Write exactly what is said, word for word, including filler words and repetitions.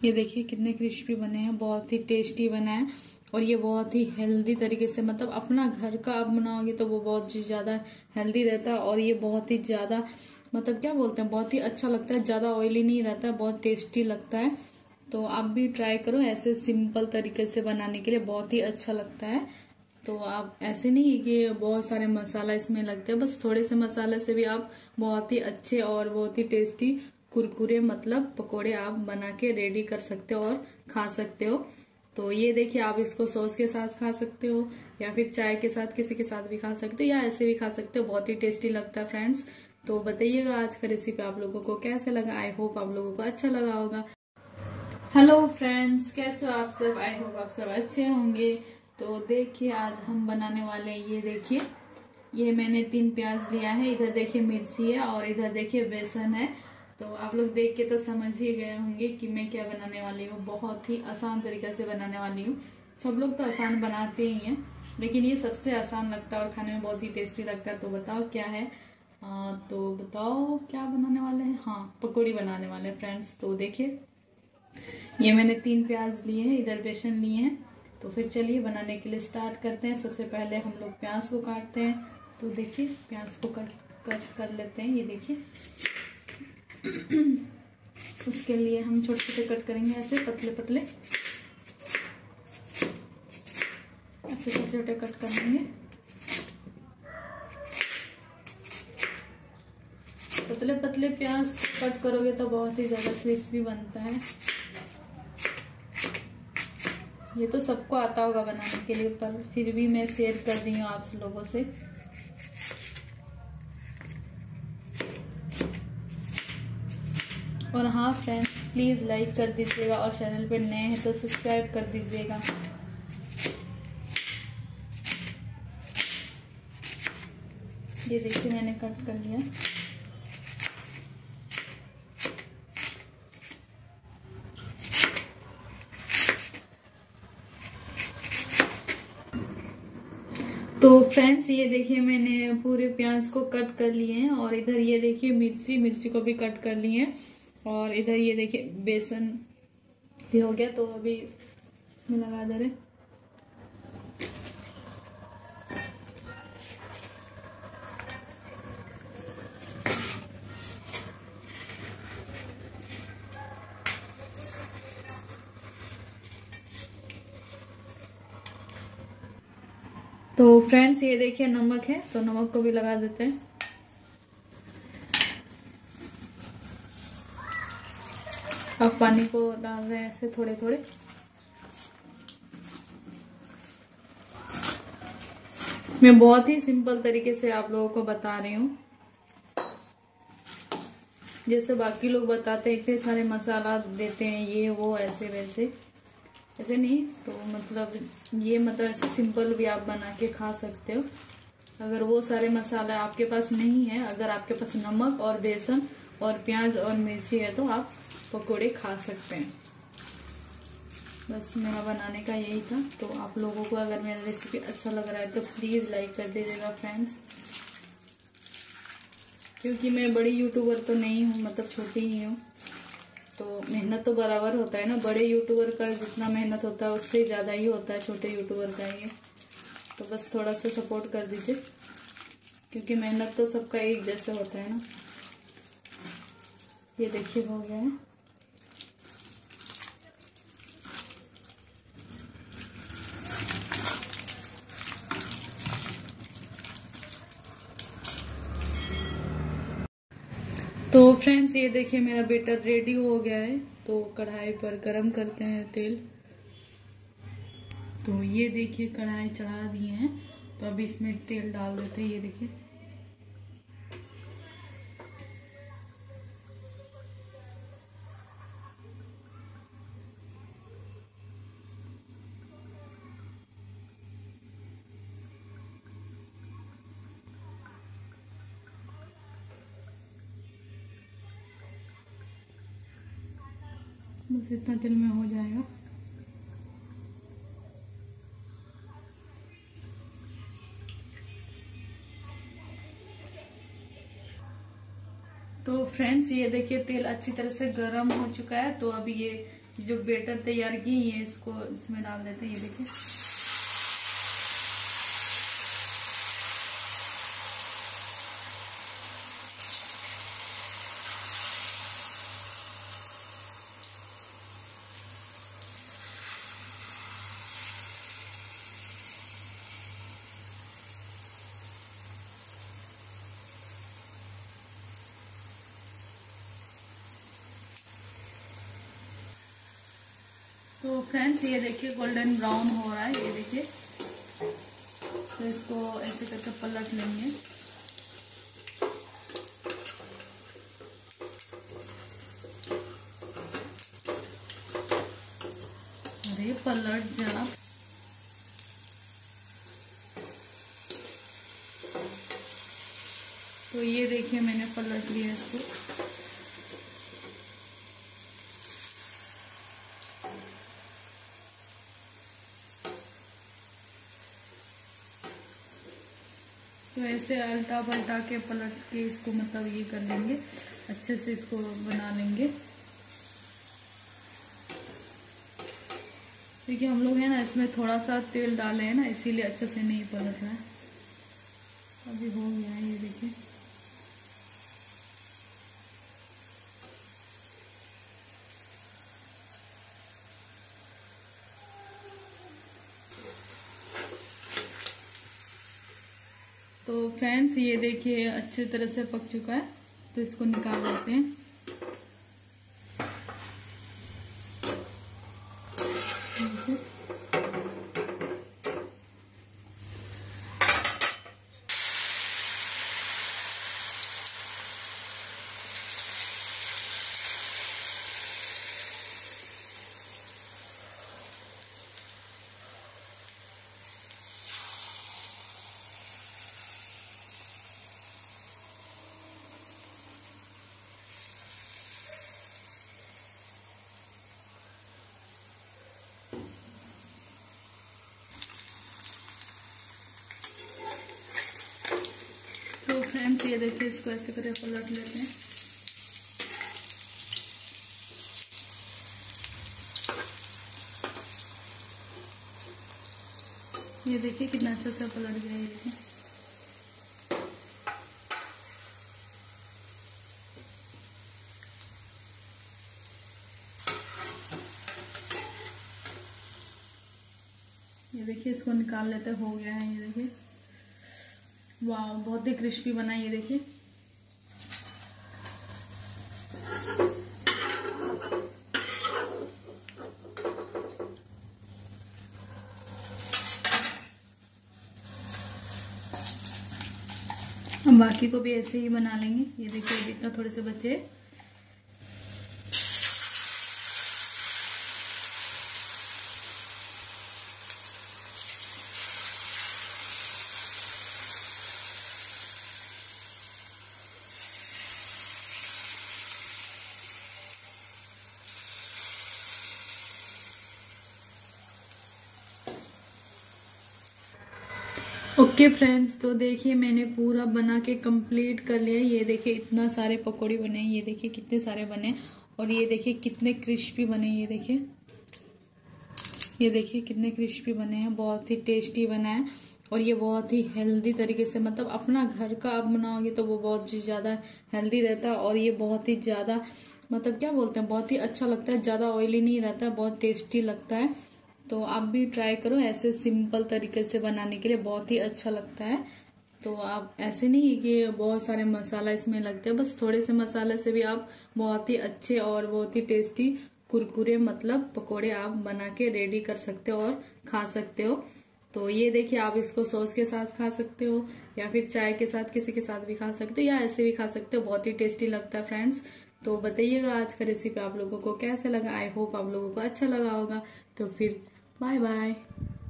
ये देखिए कितने क्रिस्पी बने हैं, बहुत ही टेस्टी बना है और ये बहुत ही हेल्दी तरीके से, मतलब अपना घर का आप बनाओगे तो वो बहुत ज्यादा हेल्दी रहता है और ये बहुत ही ज्यादा मतलब क्या बोलते हैं, बहुत ही अच्छा लगता है, ज्यादा ऑयली नहीं रहता है, बहुत टेस्टी लगता है। तो आप भी ट्राई करो ऐसे सिंपल तरीके से बनाने के लिए, बहुत ही अच्छा लगता है। तो आप ऐसे नहीं कि बहुत सारे मसाला इसमें लगते हैं, बस थोड़े से मसाले से भी आप बहुत ही अच्छे और बहुत ही टेस्टी कुरकुरे मतलब पकोड़े आप बना के रेडी कर सकते हो और खा सकते हो। तो ये देखिए आप इसको सॉस के साथ खा सकते हो या फिर चाय के साथ किसी के साथ भी खा सकते हो या ऐसे भी खा सकते हो, बहुत ही टेस्टी लगता है फ्रेंड्स। तो बताइएगा आज का रेसिपी आप लोगों को कैसे लगा, आई होप आप लोगों को अच्छा लगा होगा। हेलो फ्रेंड्स, कैसे हो आप सब, आई होप आप सब अच्छे होंगे। तो देखिए आज हम बनाने वाले हैं, ये देखिए ये मैंने तीन प्याज लिया है, इधर देखिए मिर्ची है और इधर देखिए बेसन है। तो आप लोग देख के तो समझ ही गए होंगे कि मैं क्या बनाने वाली हूँ, बहुत ही आसान तरीके से बनाने वाली हूँ। सब लोग तो आसान बनाते ही हैं लेकिन ये सबसे आसान लगता है और खाने में बहुत ही टेस्टी लगता है। तो बताओ क्या है, आ, तो बताओ क्या बनाने वाले हैं। हाँ, पकौड़ी बनाने वाले हैं फ्रेंड्स। तो देखिए ये मैंने तीन प्याज लिए हैं, इधर बेसन लिए हैं। तो फिर चलिए बनाने के लिए स्टार्ट करते हैं। सबसे पहले हम लोग प्याज को काटते हैं। तो देखिए प्याज को कट कट कर लेते हैं, ये देखिए उसके लिए हम छोटे छोटे कट करेंगे, ऐसे पतले पतले ऐसे छोटे छोटे कट करेंगे। पतले पतले प्याज कट करोगे तो बहुत ही ज्यादा क्रिस्पी बनता है। ये तो सबको आता होगा बनाने के लिए, पर फिर भी मैं शेयर कर रही हूँ आप लोगों से। और हाँ फ्रेंड्स, प्लीज लाइक कर दीजिएगा और चैनल पे नए हैं तो सब्सक्राइब कर दीजिएगा। ये देखिए मैंने कट कर लिया। तो फ्रेंड्स ये देखिए मैंने पूरे प्याज को कट कर लिए हैं और इधर ये देखिए मिर्ची मिर्ची को भी कट कर लिए हैं और इधर ये देखिए बेसन भी हो गया। तो अभी इसमें लगा दे रहे। तो फ्रेंड्स ये देखिए नमक है, तो नमक को भी लगा देते हैं। अब पानी को डाल रहे हैं ऐसे थोड़े थोड़े। मैं बहुत ही सिंपल तरीके से आप लोगों को बता रही हूँ, जैसे बाकी लोग बताते हैं इतने सारे मसाला देते हैं ये वो ऐसे वैसे, ऐसे नहीं। तो मतलब ये मतलब ऐसे सिंपल भी आप बना के खा सकते हो। अगर वो सारे मसाला आपके पास नहीं है, अगर आपके पास नमक और बेसन और प्याज और मिर्ची है तो आप पकोड़े खा सकते हैं। बस मेरा बनाने का यही था। तो आप लोगों को अगर मेरा रेसिपी अच्छा लग रहा है तो प्लीज लाइक कर दीजिएगा फ्रेंड्स, क्योंकि मैं बड़ी यूट्यूबर तो नहीं हूँ, मतलब छोटी ही हूँ। तो मेहनत तो बराबर होता है ना, बड़े यूट्यूबर का जितना मेहनत होता है उससे ज़्यादा ही होता है छोटे यूट्यूबर का ये। तो बस थोड़ा सा सपोर्ट कर दीजिए, क्योंकि मेहनत तो सबका एक जैसा होता है ना। ये देखिए हो गया है। तो फ्रेंड्स ये देखिए मेरा बेटर रेडी हो गया है। तो कढ़ाई पर गरम करते हैं तेल। तो ये देखिए कढ़ाई चढ़ा दिए हैं, तो अभी इसमें तेल डाल देते हैं। ये देखिए बस इतना तेल में हो जाएगा। तो फ्रेंड्स ये देखिए तेल अच्छी तरह से गर्म हो चुका है। तो अभी ये जो बेटर तैयार की ये इसको इसमें डाल देते हैं। ये देखिए तो फ्रेंड्स ये देखिए गोल्डन ब्राउन हो रहा है। ये देखिए तो इसको ऐसे करके पलट लेंगे। अरे पलट जा। तो ये देखिए मैंने पलट लिया इसको। तो ऐसे अल्टा पलटा के पलट के इसको मतलब ये कर लेंगे, अच्छे से इसको बना लेंगे। देखिए हम लोग है ना इसमें थोड़ा सा तेल डाले हैं ना, इसीलिए अच्छे से नहीं पलट रहा है। अभी हो गया है ये देखिए। तो फ्रेंड्स ये देखिए अच्छी तरह से पक चुका है, तो इसको निकाल लेते हैं। तो फ्रेंड्स ये देखिए इसको ऐसे करके पलट लेते हैं। ये देखिए कितना अच्छा सा पलट गया है। ये देखिए ये देखिए इसको निकाल लेते, हो गया है। ये देखिए वाह बहुत ही क्रिस्पी बना है। ये देखिए हम बाकी को भी ऐसे ही बना लेंगे। ये देखिए जितना थोड़े से बचे। ओके फ्रेंड्स, तो देखिए मैंने पूरा बना के कंप्लीट कर लिया। ये देखिए इतना सारे पकौड़े बने हैं। ये देखिए कितने सारे बने और ये देखिए कितने क्रिस्पी बने। ये देखिए ये देखिए कितने क्रिस्पी बने हैं, बहुत ही टेस्टी बना है और ये बहुत ही हेल्दी तरीके से, मतलब अपना घर का आप बनाओगे तो वो बहुत ज्यादा हेल्दी रहता है और ये बहुत ही ज्यादा मतलब क्या बोलते हैं बहुत ही अच्छा लगता है। ज्यादा ऑयली नहीं रहता है, बहुत टेस्टी लगता है। तो आप भी ट्राई करो ऐसे सिंपल तरीके से बनाने के लिए, बहुत ही अच्छा लगता है। तो आप ऐसे नहीं कि बहुत सारे मसाला इसमें लगते हैं, बस थोड़े से मसाले से भी आप बहुत ही अच्छे और बहुत ही टेस्टी कुरकुरे मतलब पकोड़े आप बना के रेडी कर सकते हो और खा सकते हो। तो ये देखिए आप इसको सॉस के साथ खा सकते हो या फिर चाय के साथ किसी के साथ भी खा सकते हो या ऐसे भी खा सकते हो, बहुत ही टेस्टी लगता है फ्रेंड्स। तो बताइएगा आज का रेसिपी आप लोगों को कैसे लगा। आई होप आप लोगों को अच्छा लगा होगा। तो फिर बाय बाय।